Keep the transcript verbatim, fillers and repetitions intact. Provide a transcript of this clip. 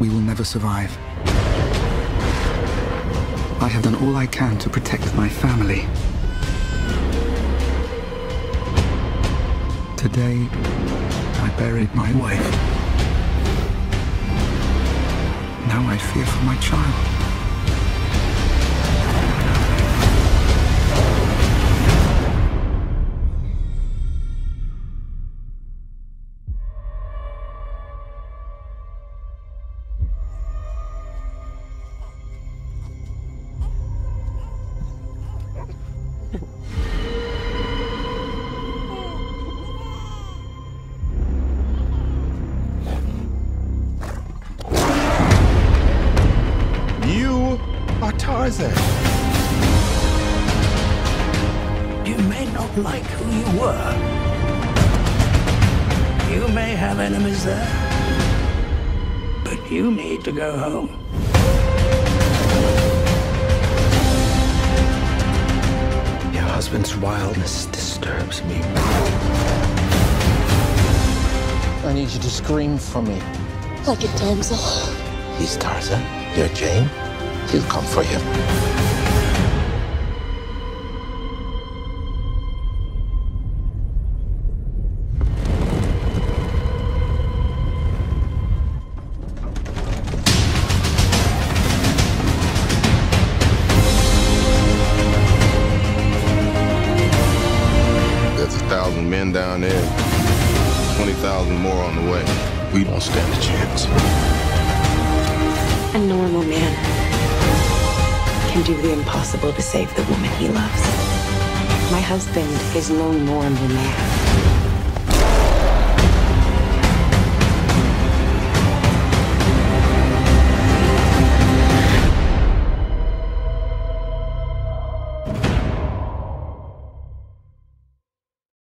we will never survive. I have done all I can to protect my family. Today, I buried my wife. Now I fear for my child. You are Tarzan. You may not like who you were. You may have enemies there. But you need to go home. Your husband's wildness disturbs me. I need you to scream for me. Like a damsel. He's Tarzan. You're Jane. He'll come for you. There's a thousand men down there, twenty thousand more on the way. We don't stand a chance. A normal man can do the impossible to save the woman he loves. My husband is no normal man.